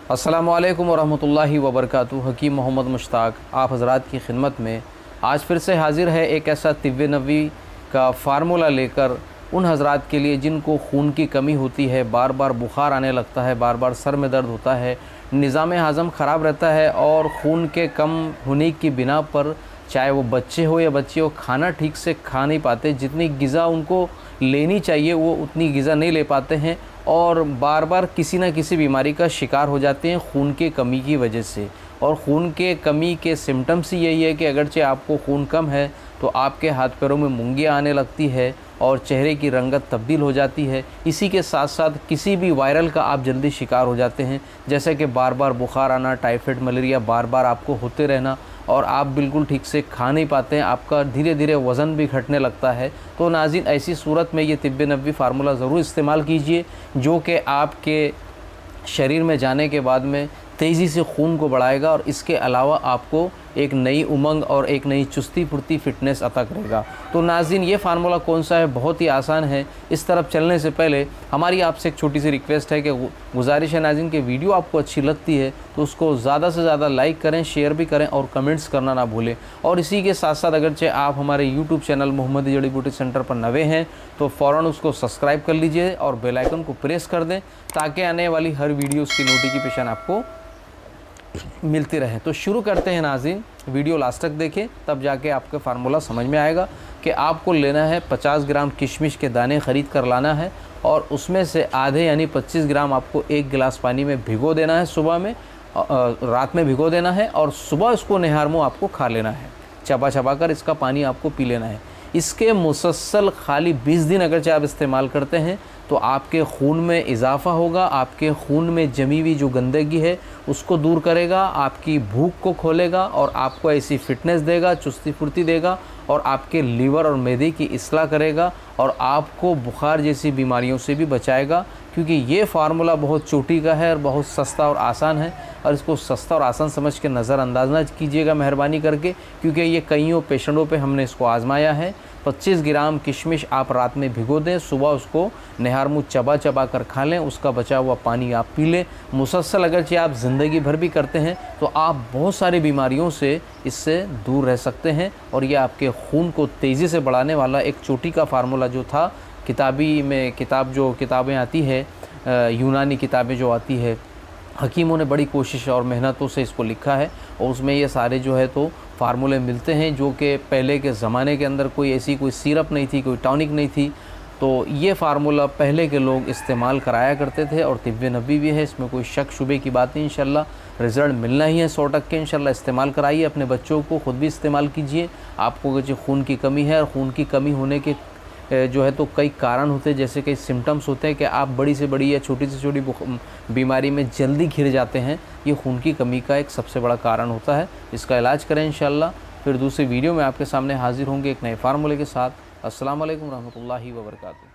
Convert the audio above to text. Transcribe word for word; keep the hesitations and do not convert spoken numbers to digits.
अस्सलामु अलैकुम वरहमतुल्लाहि वबरकातुहू। हकीम मोहम्मद मुश्ताक आप हज़रात की खिदमत में आज फिर से हाज़िर है एक ऐसा तिब्बे नबवी का फ़ार्मूला लेकर उन हज़रात के लिए जिनको खून की कमी होती है, बार बार बुखार आने लगता है, बार बार सर में दर्द होता है, निज़ाम हाज़म ख़राब रहता है और खून के कम होने की बिना पर चाहे वो बच्चे हो या बच्ची हो, खाना ठीक से खा नहीं पाते, जितनी ग़िज़ा उनको लेनी चाहिए वो उतनी ग़िज़ा नहीं ले पाते हैं और बार बार किसी न किसी बीमारी का शिकार हो जाते हैं खून के कमी की वजह से। और खून के कमी के सिम्टम्स ही यही है कि अगरचे आपको खून कम है तो आपके हाथ पैरों में मुंगियाँ आने लगती है और चेहरे की रंगत तब्दील हो जाती है। इसी के साथ साथ किसी भी वायरल का आप जल्दी शिकार हो जाते हैं, जैसे कि बार बार बुखार आना, टाइफाइड, मलेरिया बार बार आपको होते रहना और आप बिल्कुल ठीक से खा नहीं पाते हैं, आपका धीरे धीरे वज़न भी घटने लगता है। तो नाज़रीन, ऐसी सूरत में ये तिब्बे नबवी फार्मूला ज़रूर इस्तेमाल कीजिए, जो कि आपके शरीर में जाने के बाद में तेज़ी से खून को बढ़ाएगा और इसके अलावा आपको एक नई उमंग और एक नई चुस्ती फुर्ती फ़िटनेस अता करेगा। तो नाज़रीन, ये फार्मूला कौन सा है, बहुत ही आसान है। इस तरफ चलने से पहले हमारी आपसे एक छोटी सी रिक्वेस्ट है कि गुजारिश है नाज़रीन कि वीडियो आपको अच्छी लगती है तो उसको ज़्यादा से ज़्यादा लाइक करें, शेयर भी करें और कमेंट्स करना ना भूलें। और इसी के साथ साथ अगरचे आप हमारे यूट्यूब चैनल मोहम्मदी जड़ी बूटी सेंटर पर नए हैं तो फ़ौरन उसको सब्सक्राइब कर लीजिए और बेल आइकन को प्रेस कर दें ताकि आने वाली हर वीडियोज़ की नोटिफिकेशन आपको मिलती रहे। तो शुरू करते हैं नाज़रीन, वीडियो लास्ट तक देखें तब जाके आपके फार्मूला समझ में आएगा कि आपको लेना है पचास ग्राम किशमिश के दाने ख़रीद कर लाना है और उसमें से आधे यानी पच्चीस ग्राम आपको एक गिलास पानी में भिगो देना है, सुबह में रात में भिगो देना है और सुबह इसको निहार मुँह आपको खा लेना है, चबा चबा कर इसका पानी आपको पी लेना है। इसके मुसलसल खाली बीस दिन अगर चाहे आप इस्तेमाल करते हैं तो आपके खून में इजाफ़ा होगा, आपके खून में जमी हुई जो गंदगी है उसको दूर करेगा, आपकी भूख को खोलेगा और आपको ऐसी फ़िटनेस देगा, चुस्ती फुर्ती देगा और आपके लीवर और मैदे की इस्लाह करेगा और आपको बुखार जैसी बीमारियों से भी बचाएगा। क्योंकि ये फार्मूला बहुत चोटी का है और बहुत सस्ता और आसान है और इसको सस्ता और आसान समझ के नज़रअंदाज ना कीजिएगा मेहरबानी करके, क्योंकि ये कईयों पेशेंटों पे हमने इसको आजमाया है। पच्चीस ग्राम किशमिश आप रात में भिगो दें, सुबह उसको निहार मुँह चबा चबा कर खा लें, उसका बचा हुआ पानी आप पी लें। मुसलसल अगरचे आप ज़िंदगी भर भी करते हैं तो आप बहुत सारी बीमारियों से इससे दूर रह सकते हैं और ये आपके खून को तेज़ी से बढ़ाने वाला एक चोटी का फार्मूला जो था, किताबी में किताब जो किताबें आती है, यूनानी किताबें जो आती है, हकीमों ने बड़ी कोशिश और मेहनतों से इसको लिखा है और उसमें ये सारे जो है तो फार्मूले मिलते हैं, जो कि पहले के ज़माने के अंदर कोई ऐसी कोई सिरप नहीं थी, कोई टॉनिक नहीं थी। तो ये फार्मूला पहले के लोग इस्तेमाल कराया करते थे और तिब्बे नबवी भी है, इसमें कोई शक शुबे की बात नहीं। इंशाल्लाह रिज़ल्ट मिलना ही है सौ टक्के। इंशाल्लाह इस्तेमाल कराइए, अपने बच्चों को, ख़ुद भी इस्तेमाल कीजिए। आपको अगर खून की कमी है और खून की कमी होने के जो है तो कई कारण होते हैं, जैसे कई सिम्टम्स होते हैं कि आप बड़ी से बड़ी या छोटी से छोटी बीमारी में जल्दी घिर जाते हैं, ये खून की कमी का एक सबसे बड़ा कारण होता है। इसका इलाज करें इंशाल्लाह। फिर दूसरी वीडियो में आपके सामने हाजिर होंगे एक नए फार्मूले के साथ। अस्सलाम वालेकुम रहमतुल्लाहि व बरकातुहू।